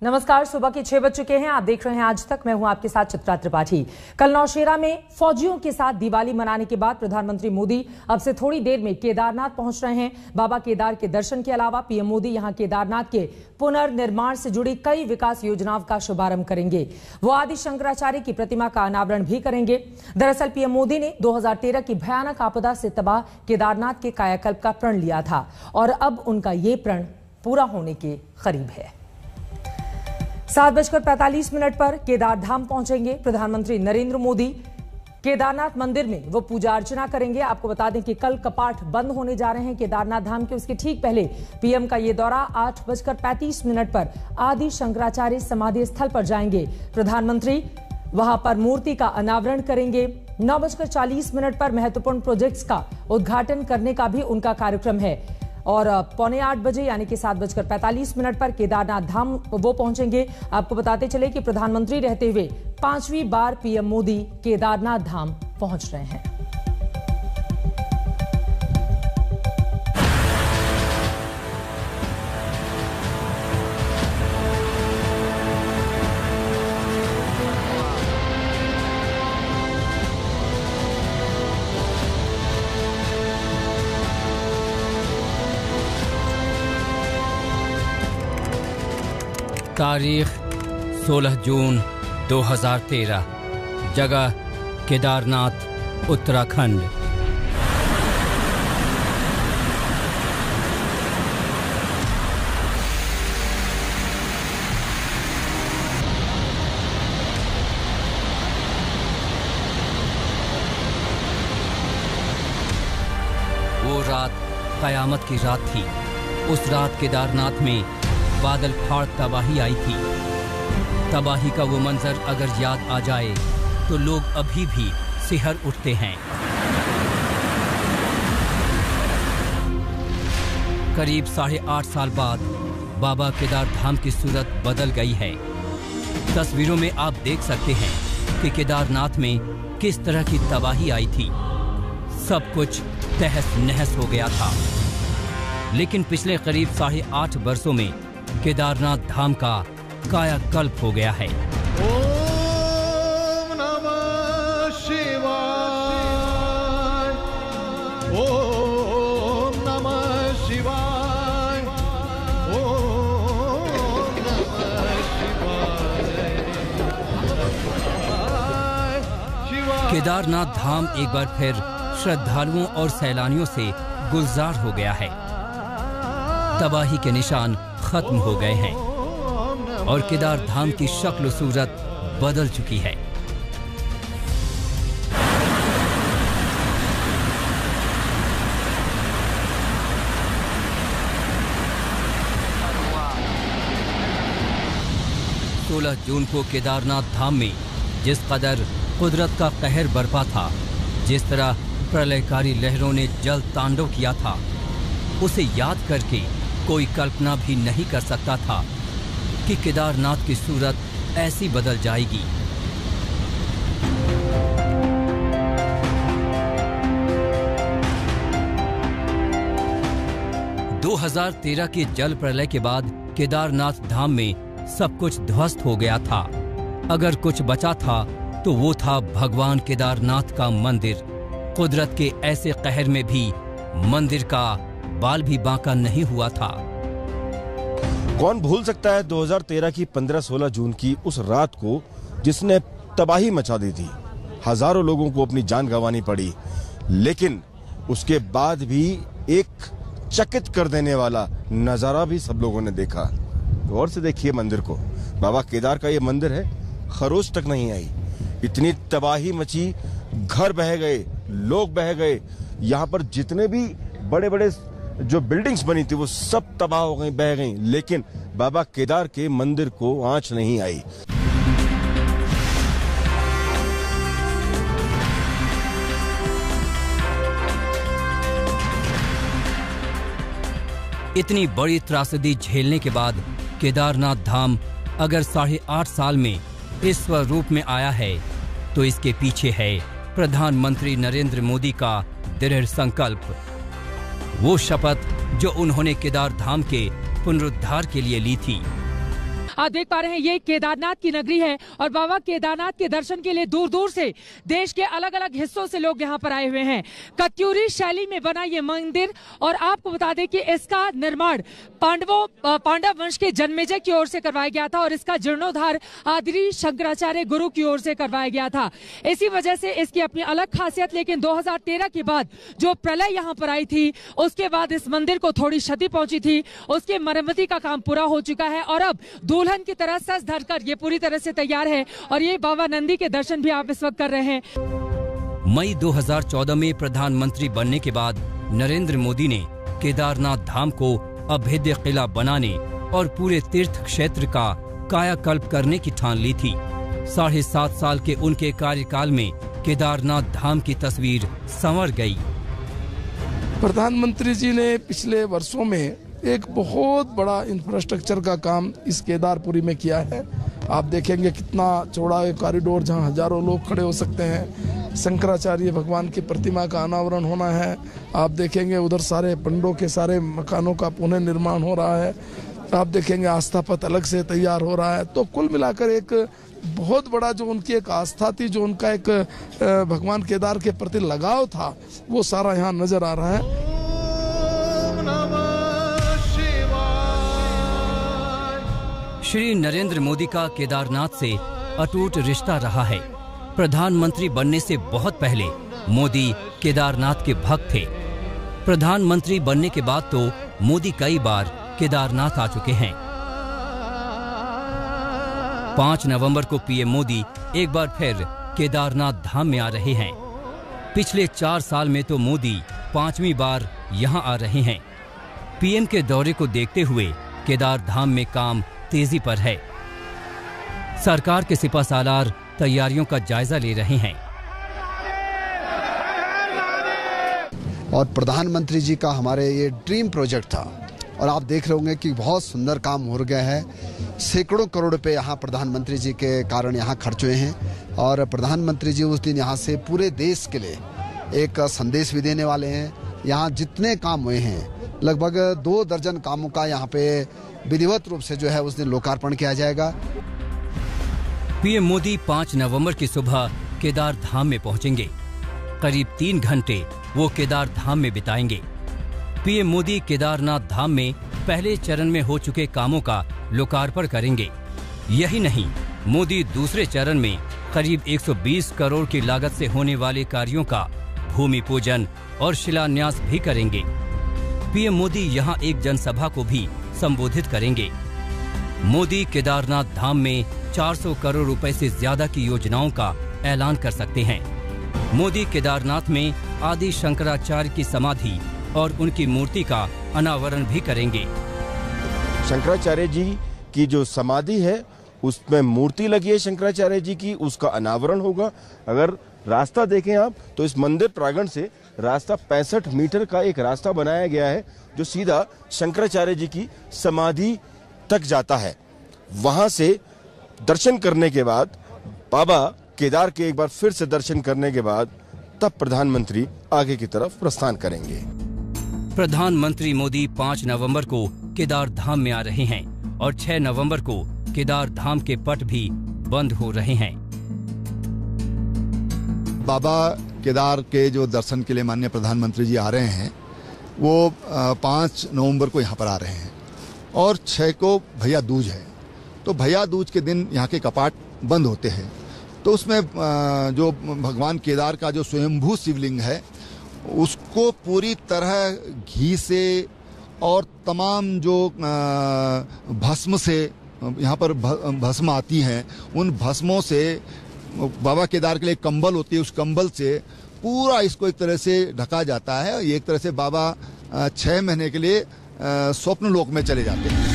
नमस्कार, सुबह के 6 बज चुके हैं। आप देख रहे हैं आज तक। मैं हूं आपके साथ चित्रा त्रिपाठी। कल नौशेरा में फौजियों के साथ दिवाली मनाने के बाद प्रधानमंत्री मोदी अब से थोड़ी देर में केदारनाथ पहुंच रहे हैं। बाबा केदार के दर्शन के अलावा पीएम मोदी यहां केदारनाथ के पुनर्निर्माण से जुड़ी कई विकास योजनाओं का शुभारंभ करेंगे। वो आदि शंकराचार्य की प्रतिमा का अनावरण भी करेंगे। दरअसल पीएम मोदी ने 2013 की भयानक आपदा से तबाह केदारनाथ के कायाकल्प का प्रण लिया था और अब उनका ये प्रण पूरा होने के करीब है। 7:45 पर केदार धाम पहुंचेंगे प्रधानमंत्री नरेंद्र मोदी। केदारनाथ मंदिर में वो पूजा अर्चना करेंगे। आपको बता दें कि कल कपाट बंद होने जा रहे हैं केदारनाथ धाम के। उसके ठीक पहले पीएम का ये दौरा 8:35 पर आदि शंकराचार्य समाधि स्थल पर जाएंगे। प्रधानमंत्री वहां पर मूर्ति का अनावरण करेंगे। 9:40 पर महत्वपूर्ण प्रोजेक्ट्स का उद्घाटन करने का भी उनका कार्यक्रम है और 7:45 बजे यानी कि 7:45 पर केदारनाथ धाम वो पहुंचेंगे। आपको बताते चले कि प्रधानमंत्री रहते हुए 5वीं बार पीएम मोदी केदारनाथ धाम पहुंच रहे हैं। तारीख 16 जून 2013। जगह केदारनाथ, उत्तराखंड। वो रात कयामत की रात थी। उस रात केदारनाथ में बादल फाड़ तबाही आई थी। तबाही का वो मंजर अगर याद आ जाए तो लोग अभी भी सिहर उठते हैं। करीब 8.5 साल बाद बाबा केदार धाम की सूरत बदल गई है। तस्वीरों में आप देख सकते हैं कि केदारनाथ में किस तरह की तबाही आई थी। सब कुछ तहस नहस हो गया था। लेकिन पिछले करीब 8.5 वर्षों में केदारनाथ धाम का कायाकल्प हो गया है। ओम नमः शिवाय, ओम नमः शिवाय, ओम नमः शिवाय। केदारनाथ धाम एक बार फिर श्रद्धालुओं और सैलानियों से गुलजार हो गया है। तबाही के निशान खत्म हो गए हैं और केदार धाम की शक्ल सूरत बदल चुकी है। सोलह जून को केदारनाथ धाम में जिस कदर कुदरत का कहर बरपा था, जिस तरह प्रलयकारी लहरों ने जल तांडव किया था, उसे याद करके कोई कल्पना भी नहीं कर सकता था कि केदारनाथ की सूरत ऐसी बदल जाएगी। - 2013 के जल प्रलय के बाद केदारनाथ धाम में सब कुछ ध्वस्त हो गया था। अगर कुछ बचा था तो वो था भगवान केदारनाथ का मंदिर। कुदरत के ऐसे कहर में भी मंदिर का बाल भी बांका नहीं हुआ था। कौन भूल सकता है 2013 की 15-16 जून की उस रात को, जिसने तबाही मचा दी थी। हजारों लोगों को अपनी जान गंवानी पड़ी, लेकिन उसके बाद भी एक चकित कर देने वाला नजारा भी सब लोगों ने देखा। गौर से देखिए मंदिर को। बाबा केदार का ये मंदिर है, खरोच तक नहीं आई। इतनी तबाही मची, घर बह गए, लोग बह गए। यहाँ पर जितने भी बड़े बड़े जो बिल्डिंग्स बनी थी वो सब तबाह हो गई, बह गई, लेकिन बाबा केदार के मंदिर को आंच नहीं आई। इतनी बड़ी त्रासदी झेलने के बाद केदारनाथ धाम अगर 8.5 साल में इस स्वरूप में आया है तो इसके पीछे है प्रधानमंत्री नरेंद्र मोदी का दृढ़ संकल्प। वो शपथ जो उन्होंने केदार धाम के पुनरुद्धार के लिए ली थी। आप देख पा रहे हैं ये केदारनाथ की नगरी है और बाबा केदारनाथ के दर्शन के लिए दूर दूर से देश के अलग अलग हिस्सों से लोग यहाँ पर आए हुए हैं। कत्यूरी शैली में बना ये मंदिर और आपको बता दें कि इसका निर्माण पांडव वंश के जन्मेजय की ओर से करवाया गया था और इसका जीर्णोद्धार आदि शंकराचार्य गुरु की ओर से करवाया गया था। इसी वजह से इसकी अपनी अलग खासियत, लेकिन 2013 के बाद जो प्रलय यहाँ पर आई थी उसके बाद इस मंदिर को थोड़ी क्षति पहुंची थी, उसके मरम्मती का काम पूरा हो चुका है और अब दुल्हन की तरह सज धरकर ये पूरी तरह से तैयार है और ये बाबा नंदी के दर्शन भी आप इस वक्त कर रहे हैं। मई 2014 में प्रधानमंत्री बनने के बाद नरेंद्र मोदी ने केदारनाथ धाम को अभेद्य किला बनाने और पूरे तीर्थ क्षेत्र का कायाकल्प करने की ठान ली थी। 7.5 साल के उनके कार्यकाल में केदारनाथ धाम की तस्वीर संवर गई। प्रधानमंत्री जी ने पिछले वर्षों में एक बहुत बड़ा इंफ्रास्ट्रक्चर का काम इस केदारपुरी में किया है। आप देखेंगे कितना चौड़ा कॉरिडोर जहां हजारों लोग खड़े हो सकते हैं। शंकराचार्य भगवान की प्रतिमा का अनावरण होना है। आप देखेंगे उधर सारे पंडों के सारे मकानों का पुनः निर्माण हो रहा है। आप देखेंगे आस्था पथ अलग से तैयार हो रहा है। तो कुल मिलाकर एक बहुत बड़ा जो उनकी एक आस्था थी, जो उनका एक भगवान केदार के प्रति लगाव था, वो सारा यहाँ नजर आ रहा है। श्री नरेंद्र मोदी का केदारनाथ से अटूट रिश्ता रहा है। प्रधानमंत्री बनने से बहुत पहले मोदी केदारनाथ के भक्त थे। प्रधानमंत्री बनने के बाद तो मोदी कई बार केदारनाथ आ चुके हैं। 5 नवंबर को पीएम मोदी एक बार फिर केदारनाथ धाम में आ रहे हैं। पिछले 4 साल में तो मोदी 5वीं बार यहां आ रहे हैं। पीएम के दौरे को देखते हुए केदार धाम में काम तेजी पर है। सरकार के सिपहसालार तैयारियों का जायजा ले रहे हैं। और प्रधानमंत्री जी का हमारे ये ड्रीम प्रोजेक्ट था और आप देख रहे होंगे कि बहुत सुंदर काम हो गया है। सैकड़ों करोड़ रुपए यहाँ प्रधानमंत्री जी के कारण यहाँ खर्च हुए हैं और प्रधानमंत्री जी उस दिन यहाँ से पूरे देश के लिए एक संदेश भी देने वाले हैं। यहाँ जितने काम हुए हैं लगभग 2 दर्जन कामों का यहाँ पे विधिवत रूप से जो है उस दिन लोकार्पण किया जाएगा। पीएम मोदी 5 नवंबर की सुबह केदार धाम में पहुंचेंगे। करीब 3 घंटे वो केदार धाम में बिताएंगे। पीएम मोदी केदारनाथ धाम में पहले चरण में हो चुके कामों का लोकार्पण करेंगे। यही नहीं, मोदी दूसरे चरण में करीब 120 करोड़ की लागत से होने वाले कार्यों का भूमि पूजन और शिलान्यास भी करेंगे। पीएम मोदी यहां एक जनसभा को भी संबोधित करेंगे। मोदी केदारनाथ धाम में 400 करोड़ रुपए से ज्यादा की योजनाओं का ऐलान कर सकते हैं। मोदी केदारनाथ में आदि शंकराचार्य की समाधि और उनकी मूर्ति का अनावरण भी करेंगे। शंकराचार्य जी की जो समाधि है उसमें मूर्ति लगी है शंकराचार्य जी की, उसका अनावरण होगा। अगर रास्ता देखें आप तो इस मंदिर प्रांगण से रास्ता 65 मीटर का एक रास्ता बनाया गया है जो सीधा शंकराचार्य जी की समाधि तक जाता है। वहां से दर्शन करने के बाद, बाबा केदार के एक बार फिर से दर्शन करने के बाद, तब प्रधानमंत्री आगे की तरफ प्रस्थान करेंगे। प्रधानमंत्री मोदी 5 नवंबर को केदार धाम में आ रहे हैं और 6 नवंबर को केदार धाम के पट भी बंद हो रहे हैं। बाबा केदार के जो दर्शन के लिए माननीय प्रधानमंत्री जी आ रहे हैं वो 5 नवंबर को यहाँ पर आ रहे हैं और 6 को भैया दूज है। तो भैया दूज के दिन यहाँ के कपाट बंद होते हैं। तो उसमें जो भगवान केदार का जो स्वयंभू शिवलिंग है उसको पूरी तरह घी से और तमाम जो भस्म से यहाँ पर भस्म आती हैं, उन भस्मों से बाबा केदार के लिए कंबल होती है, उस कंबल से पूरा इसको एक तरह से ढका जाता है। एक तरह से बाबा 6 महीने के लिए स्वप्न लोक में चले जाते हैं।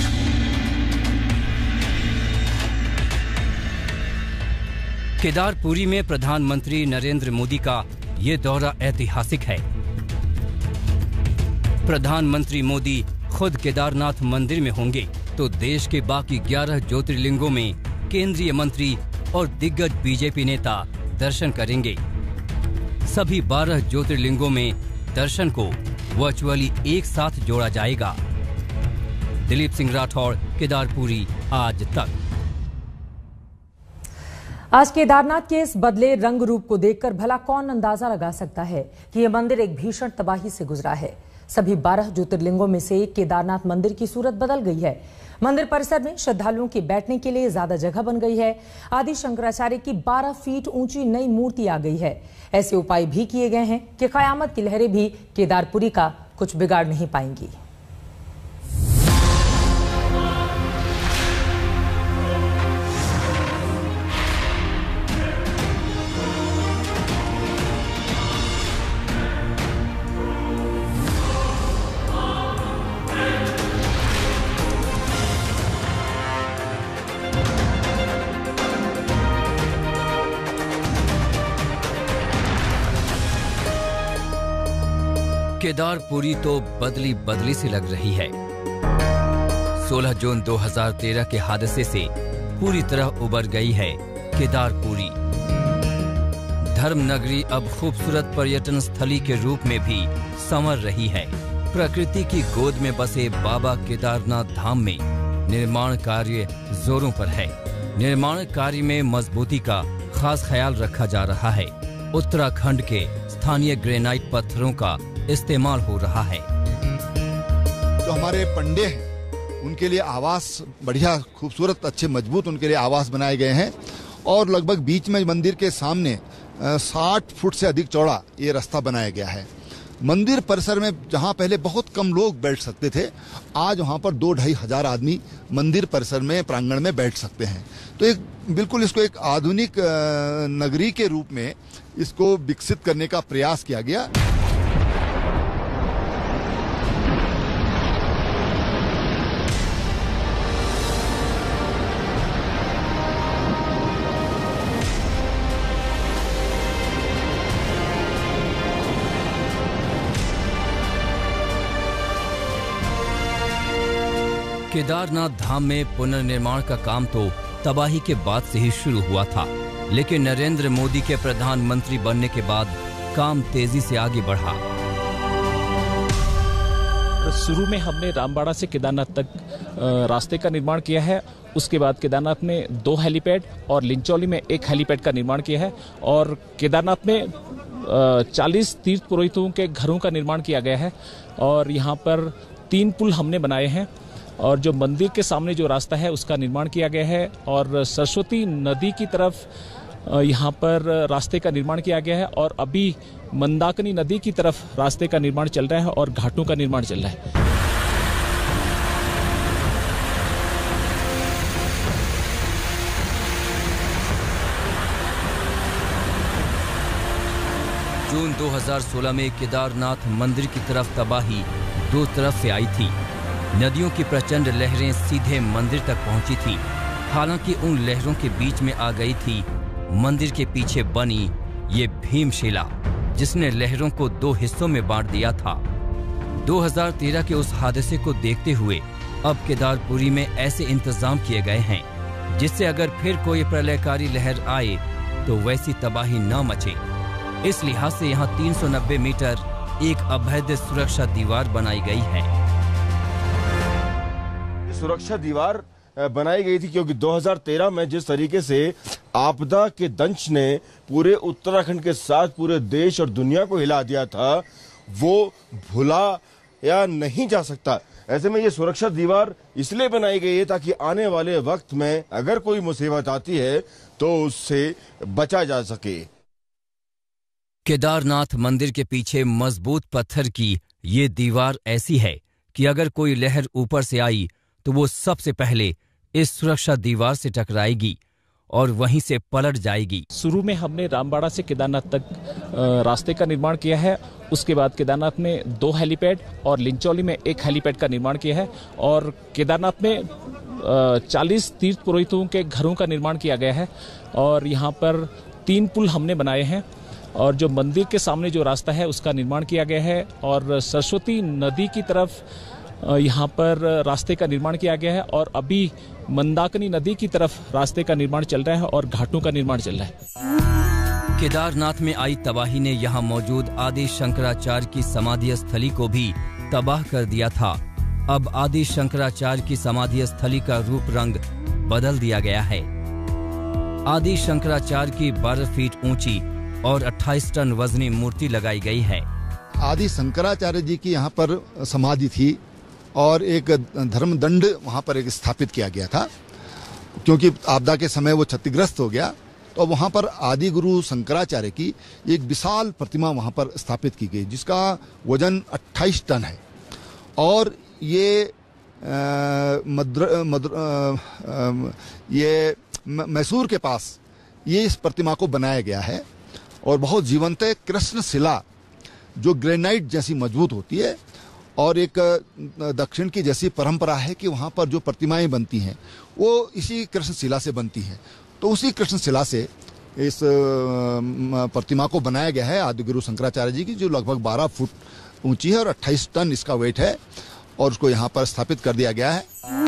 केदारपुरी में प्रधानमंत्री नरेंद्र मोदी का ये दौरा ऐतिहासिक है। प्रधानमंत्री मोदी खुद केदारनाथ मंदिर में होंगे तो देश के बाकी 11 ज्योतिर्लिंगों में केंद्रीय मंत्री और दिग्गज बीजेपी नेता दर्शन करेंगे। सभी 12 ज्योतिर्लिंगों में दर्शन को वर्चुअली एक साथ जोड़ा जाएगा। दिलीप सिंह राठौड़, केदारपुरी, आज तक। आज केदारनाथ के इस बदले रंग रूप को देखकर भला कौन अंदाजा लगा सकता है कि यह मंदिर एक भीषण तबाही से गुजरा है। सभी 12 ज्योतिर्लिंगों में से एक केदारनाथ मंदिर की सूरत बदल गई है। मंदिर परिसर में श्रद्धालुओं के बैठने के लिए ज्यादा जगह बन गई है। आदि शंकराचार्य की 12 फीट ऊंची नई मूर्ति आ गई है। ऐसे उपाय भी किए गए हैं कि कयामत की लहरें भी केदारपुरी का कुछ बिगाड़ नहीं पाएंगी। केदारपुरी तो बदली बदली सी लग रही है। 16 जून 2013 के हादसे से पूरी तरह उबर गई है केदारपुरी। धर्म नगरी अब खूबसूरत पर्यटन स्थली के रूप में भी संवर रही है। प्रकृति की गोद में बसे बाबा केदारनाथ धाम में निर्माण कार्य जोरों पर है। निर्माण कार्य में मजबूती का खास ख्याल रखा जा रहा है। उत्तराखंड के स्थानीय ग्रेनाइट पत्थरों का इस्तेमाल हो रहा है। जो हमारे पंडे हैं उनके लिए आवास बढ़िया खूबसूरत अच्छे मजबूत उनके लिए आवास बनाए गए हैं और लगभग बीच में मंदिर के सामने 60 फुट से अधिक चौड़ा ये रास्ता बनाया गया है। मंदिर परिसर में जहां पहले बहुत कम लोग बैठ सकते थे, आज वहां पर 2-2.5 हजार आदमी मंदिर परिसर में प्रांगण में बैठ सकते हैं। तो एक बिल्कुल इसको एक आधुनिक नगरी के रूप में इसको विकसित करने का प्रयास किया गया। केदारनाथ धाम में पुनर्निर्माण का काम तो तबाही के बाद से ही शुरू हुआ था, लेकिन नरेंद्र मोदी के प्रधानमंत्री बनने के बाद काम तेजी से आगे बढ़ा। शुरू में हमने रामबाड़ा से केदारनाथ तक रास्ते का निर्माण किया है। उसके बाद केदारनाथ में 2 हेलीपैड और लिंचौली में 1 हेलीपैड का निर्माण किया है और केदारनाथ में 40 तीर्थ पुरोहितों के घरों का निर्माण किया गया है और यहाँ पर 3 पुल हमने बनाए हैं और जो मंदिर के सामने जो रास्ता है उसका निर्माण किया गया है और सरस्वती नदी की तरफ यहाँ पर रास्ते का निर्माण किया गया है और अभी मंदाकिनी नदी की तरफ रास्ते का निर्माण चल रहा है और घाटों का निर्माण चल रहा है। जून 2016 में केदारनाथ मंदिर की तरफ तबाही 2 तरफ से आई थी। नदियों की प्रचंड लहरें सीधे मंदिर तक पहुंची थी। हालांकि उन लहरों के बीच में आ गई थी मंदिर के पीछे बनी ये भीमशिला, जिसने लहरों को 2 हिस्सों में बांट दिया था। 2013 के उस हादसे को देखते हुए अब केदारपुरी में ऐसे इंतजाम किए गए हैं जिससे अगर फिर कोई प्रलयकारी लहर आए तो वैसी तबाही न मचे। इस लिहाज से यहाँ 390 मीटर एक अभेद्य सुरक्षा दीवार बनाई गई है। सुरक्षा दीवार बनाई गई थी क्योंकि 2013 में जिस तरीके से आपदा के दंश ने पूरे उत्तराखंड के साथ पूरे देश और दुनिया को हिला दिया था, वो भुला या नहीं जा सकता। ऐसे में ये सुरक्षा दीवार इसलिए बनाई गई है ताकि आने वाले वक्त में अगर कोई मुसीबत आती है तो उससे बचा जा सके। केदारनाथ मंदिर के पीछे मजबूत पत्थर की ये दीवार ऐसी है कि अगर कोई लहर ऊपर से आई तो वो सबसे पहले इस सुरक्षा दीवार से टकराएगी और वहीं से पलट जाएगी। शुरू में हमने रामबाड़ा से केदारनाथ तक रास्ते का निर्माण किया है। उसके बाद केदारनाथ में 2 हेलीपैड और लिंचौली में 1 हेलीपैड का निर्माण किया है और केदारनाथ में 40 तीर्थ पुरोहितों के घरों का निर्माण किया गया है और यहाँ पर 3 पुल हमने बनाए हैं और जो मंदिर के सामने जो रास्ता है उसका निर्माण किया गया है और सरस्वती नदी की तरफ यहाँ पर रास्ते का निर्माण किया गया है और अभी मंदाकिनी नदी की तरफ रास्ते का निर्माण चल रहा है और घाटों का निर्माण चल रहा है। केदारनाथ में आई तबाही ने यहाँ मौजूद आदि शंकराचार्य की समाधि स्थली को भी तबाह कर दिया था। अब आदि शंकराचार्य की समाधि स्थली का रूप रंग बदल दिया गया है। आदि शंकराचार्य की 12 फीट ऊंची और 28 टन वजनी मूर्ति लगाई गई है। आदि शंकराचार्य जी की यहाँ पर समाधि थी और एक धर्मदंड वहाँ पर एक स्थापित किया गया था, क्योंकि आपदा के समय वो क्षतिग्रस्त हो गया। तो वहाँ पर आदि गुरु शंकराचार्य की एक विशाल प्रतिमा वहाँ पर स्थापित की गई, जिसका वजन 28 टन है। और ये मैसूर के पास ये इस प्रतिमा को बनाया गया है और बहुत जीवंत है। कृष्ण शिला जो ग्रेनाइट जैसी मजबूत होती है, और एक दक्षिण की जैसी परंपरा है कि वहाँ पर जो प्रतिमाएं बनती हैं वो इसी कृष्ण शिला से बनती हैं। तो उसी कृष्ण शिला से इस प्रतिमा को बनाया गया है आदि गुरु शंकराचार्य जी की, जो लगभग 12 फुट ऊंची है और 28 टन इसका वेट है, और उसको यहाँ पर स्थापित कर दिया गया है।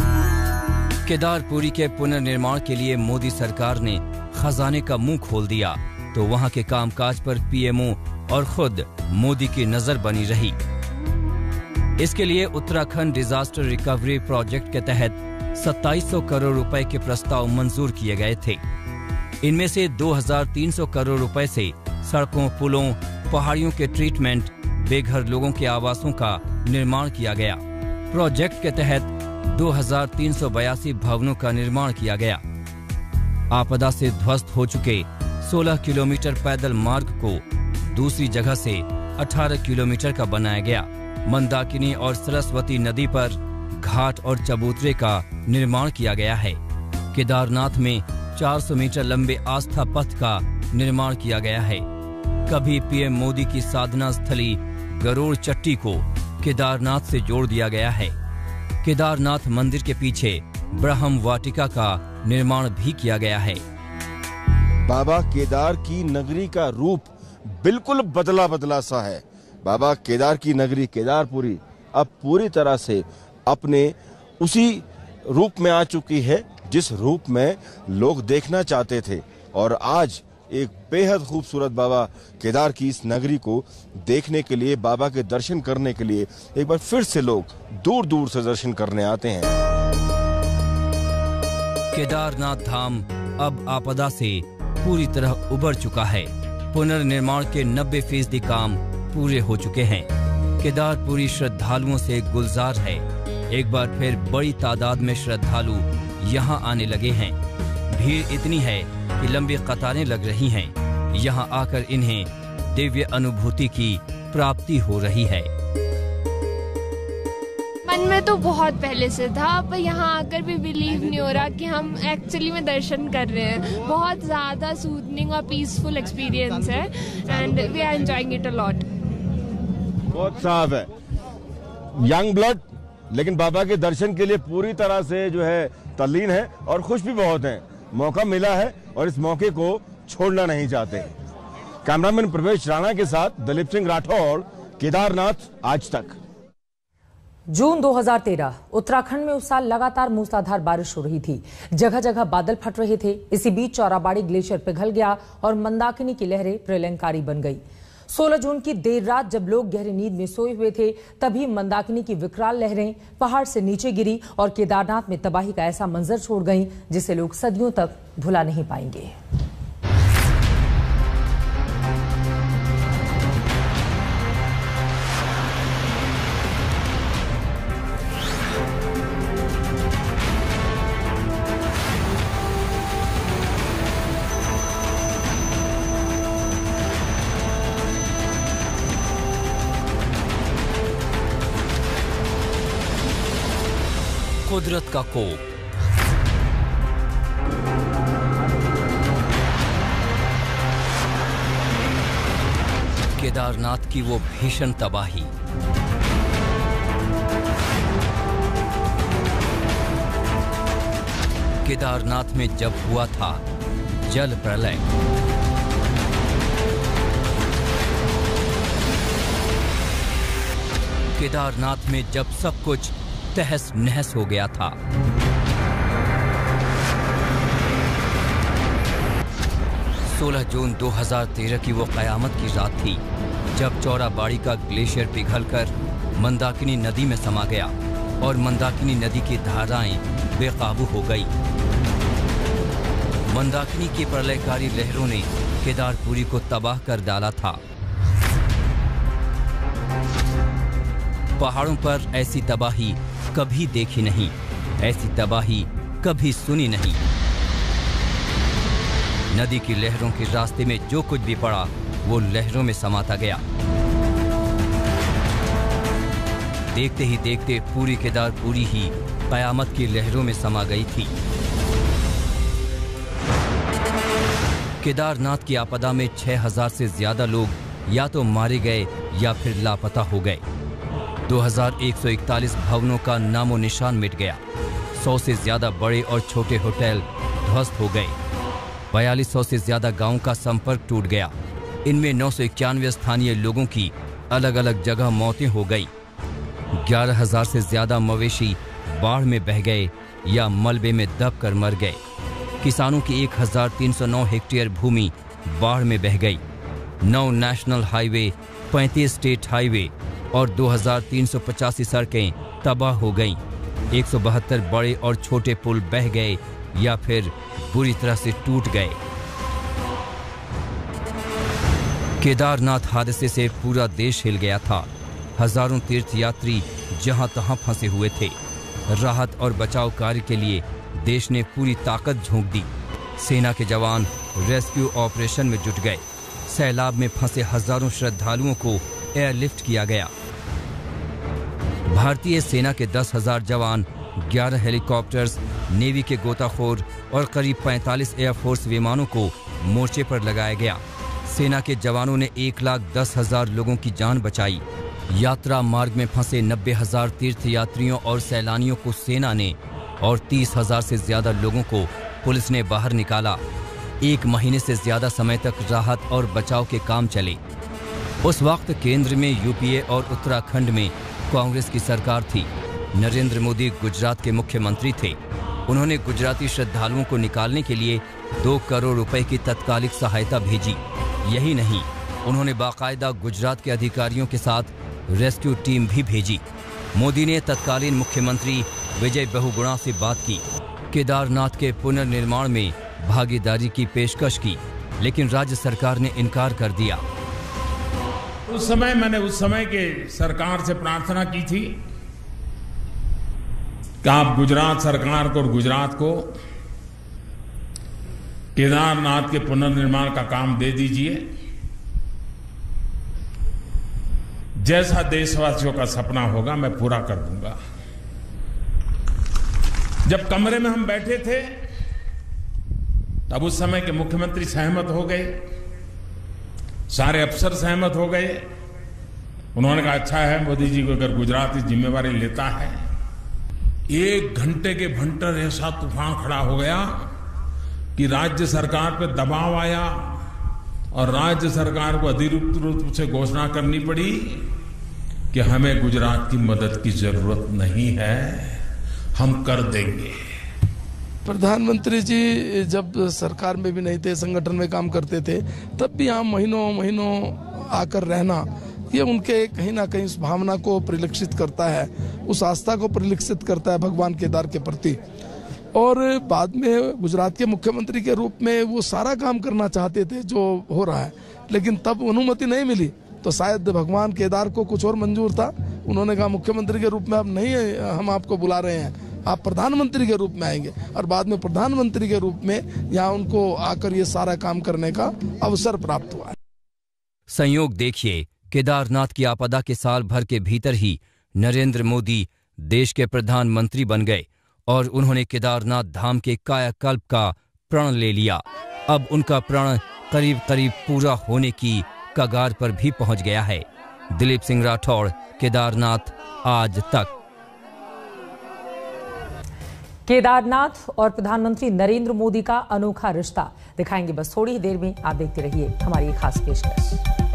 केदारपुरी के पुनर्निर्माण के लिए मोदी सरकार ने खजाने का मुंह खोल दिया, तो वहाँ के कामकाज पर पीएमओ और खुद मोदी की नजर बनी रही। इसके लिए उत्तराखंड डिजास्टर रिकवरी प्रोजेक्ट के तहत 2700 करोड़ रुपए के प्रस्ताव मंजूर किए गए थे। इनमें से 2300 करोड़ रुपए से सड़कों, पुलों, पहाड़ियों के ट्रीटमेंट, बेघर लोगों के आवासों का निर्माण किया गया। प्रोजेक्ट के तहत 2382 भवनों का निर्माण किया गया। आपदा से ध्वस्त हो चुके 16 किलोमीटर पैदल मार्ग को दूसरी जगह से 18 किलोमीटर का बनाया गया। मंदाकिनी और सरस्वती नदी पर घाट और चबूतरे का निर्माण किया गया है। केदारनाथ में 400 मीटर लंबे आस्था पथ का निर्माण किया गया है। कभी पीएम मोदी की साधना स्थली गरुड़ चट्टी को केदारनाथ से जोड़ दिया गया है। केदारनाथ मंदिर के पीछे ब्रह्म वाटिका का निर्माण भी किया गया है। बाबा केदार की नगरी का रूप बिल्कुल बदला बदला सा है। बाबा केदार की नगरी केदारपुरी अब पूरी तरह से अपने उसी रूप में आ चुकी है जिस रूप में लोग देखना चाहते थे। और आज एक बेहद खूबसूरत बाबा केदार की इस नगरी को देखने के लिए, बाबा के दर्शन करने के लिए एक बार फिर से लोग दूर दूर से दर्शन करने आते हैं। केदारनाथ धाम अब आपदा से पूरी तरह उबर चुका है। पुनर्निर्माण के 90% काम पूरे हो चुके हैं। केदारपुरी श्रद्धालुओं से गुलजार है। एक बार फिर बड़ी तादाद में श्रद्धालु यहाँ आने लगे हैं। भीड़ इतनी है कि लंबी कतारें लग रही हैं। यहाँ आकर इन्हें दिव्य अनुभूति की प्राप्ति हो रही है। मन में तो बहुत पहले से था, पर यहाँ आकर भी बिलीव नहीं हो रहा कि हम एक्चुअली में दर्शन कर रहे हैं। बहुत ज़्यादा सूदनिंग और पीसफुल एक्सपीरियंस है and we are enjoying it a lot. बहुत साफ है, यंग ब्लड, लेकिन बाबा के दर्शन के लिए पूरी तरह से जो है तल्लीन है और खुश भी बहुत हैं। मौका मिला है और इस मौके को छोड़ना नहीं चाहते। कैमरामैन प्रवेश राणा के साथ दिलीप सिंह राठौड़, केदारनाथ आज तक। जून 2013 उत्तराखंड में उस साल लगातार मूसलाधार बारिश हो रही थी। जगह जगह बादल फट रहे थे। इसी बीच चौराबाड़ी ग्लेशियर पिघल गया और मंदाकिनी की लहरें प्रलयंकारी बन गई। 16 जून की देर रात जब लोग गहरी नींद में सोए हुए थे, तभी मंदाकिनी की विकराल लहरें पहाड़ से नीचे गिरी और केदारनाथ में तबाही का ऐसा मंजर छोड़ गईं जिसे लोग सदियों तक भुला नहीं पाएंगे। कुदरत का कोप, केदारनाथ की वो भीषण तबाही, केदारनाथ में जब हुआ था जल प्रलय, केदारनाथ में जब सब कुछ तहस नहस हो गया था। 16 जून 2013 की वो कयामत की रात थी जब चौराबाड़ी का ग्लेशियर पिघलकर मंदाकिनी नदी में समा गया। और मंदाकिनी नदी की धाराएं बेकाबू हो गई। मंदाकिनी की प्रलयकारी लहरों ने केदारपुरी को तबाह कर डाला था। पहाड़ों पर ऐसी तबाही कभी देखी नहीं, ऐसी तबाही कभी सुनी नहीं। नदी की लहरों के रास्ते में जो कुछ भी पड़ा वो लहरों में समाता गया। देखते ही देखते पूरी केदारपुरी ही कयामत की लहरों में समा गई थी। केदारनाथ की आपदा में 6000 से ज्यादा लोग या तो मारे गए या फिर लापता हो गए। 2141 भवनों का नामो निशान मिट गया। 100 से ज्यादा बड़े और छोटे होटल ध्वस्त हो गए। 4200 से ज्यादा गांवों का संपर्क टूट गया। इनमें 991 स्थानीय लोगों की अलग अलग जगह मौतें हो गई। 11000 से ज्यादा मवेशी बाढ़ में बह गए या मलबे में दब कर मर गए। किसानों की 1309 हेक्टेयर भूमि बाढ़ में बह गई। 9 नेशनल हाईवे, 35 स्टेट हाईवे और 2385 सड़कें तबाह हो गईं। 172 बड़े और छोटे पुल बह गए या फिर बुरी तरह से टूट गए। केदारनाथ हादसे से पूरा देश हिल गया था। हजारों तीर्थयात्री जहां तहां फंसे हुए थे। राहत और बचाव कार्य के लिए देश ने पूरी ताकत झोंक दी। सेना के जवान रेस्क्यू ऑपरेशन में जुट गए। सैलाब में फंसे हजारों श्रद्धालुओं को एयरलिफ्ट किया गया। भारतीय सेना के 10,000 जवान, 11 हेलीकॉप्टर्स, नेवी के गोताखोर और करीब 45 एयरफोर्स विमानों को मोर्चे पर लगाया गया। सेना के जवानों ने 1,10,000 लोगों की जान बचाई। यात्रा मार्ग में फंसे 90,000 तीर्थयात्रियों और सैलानियों को सेना ने और 30,000 से ज्यादा लोगों को पुलिस ने बाहर निकाला। 1 महीने से ज्यादा समय तक राहत और बचाव के काम चले। उस वक्त केंद्र में यूपीए और उत्तराखंड में कांग्रेस की सरकार थी। नरेंद्र मोदी गुजरात के मुख्यमंत्री थे। उन्होंने गुजराती श्रद्धालुओं को निकालने के लिए 2 करोड़ रुपए की तत्कालिक सहायता भेजी। यही नहीं, उन्होंने बाकायदा गुजरात के अधिकारियों के साथ रेस्क्यू टीम भी भेजी। मोदी ने तत्कालीन मुख्यमंत्री विजय बहुगुणा से बात की। केदारनाथ के पुनर्निर्माण में भागीदारी की पेशकश की, लेकिन राज्य सरकार ने इनकार कर दिया। उस समय मैंने उस समय के सरकार से प्रार्थना की थी कि आप गुजरात सरकार को और गुजरात को केदारनाथ के पुनर्निर्माण का काम दे दीजिए। जैसा देशवासियों का सपना होगा मैं पूरा कर दूंगा। जब कमरे में हम बैठे थे तब उस समय के मुख्यमंत्री सहमत हो गए, सारे अफसर सहमत हो गए। उन्होंने कहा अच्छा है मोदी जी को अगर गुजरात की जिम्मेवारी लेता है। 1 घंटे के भीतर ऐसा तूफान खड़ा हो गया कि राज्य सरकार पर दबाव आया और राज्य सरकार को अधिकृत रूप से घोषणा करनी पड़ी कि हमें गुजरात की मदद की जरूरत नहीं है, हम कर देंगे। प्रधानमंत्री जी जब सरकार में भी नहीं थे, संगठन में काम करते थे, तब भी यहाँ महीनों महीनों आकर रहना, ये उनके कहीं ना कहीं उस भावना को परिलक्षित करता है, उस आस्था को परिलक्षित करता है भगवान केदार के प्रति। और बाद में गुजरात के मुख्यमंत्री के रूप में वो सारा काम करना चाहते थे जो हो रहा है, लेकिन तब अनुमति नहीं मिली। तो शायद भगवान केदार को कुछ और मंजूर था। उन्होंने कहा मुख्यमंत्री के रूप में अब नहीं हम आपको बुला रहे हैं, आप प्रधानमंत्री के रूप में आएंगे। और बाद में प्रधानमंत्री के रूप में यहाँ उनको आकर ये सारा काम करने का अवसर प्राप्त हुआ है। संयोग देखिए, केदारनाथ की आपदा के साल भर के भीतर ही नरेंद्र मोदी देश के प्रधानमंत्री बन गए और उन्होंने केदारनाथ धाम के कायाकल्प का प्रण ले लिया। अब उनका प्रण करीब करीब पूरा होने की कगार पर भी पहुंच गया है। दिलीप सिंह राठौड़, केदारनाथ आज तक। केदारनाथ और प्रधानमंत्री नरेंद्र मोदी का अनोखा रिश्ता दिखाएंगे बस थोड़ी ही देर में। आप देखते रहिए हमारी खास पेशकश।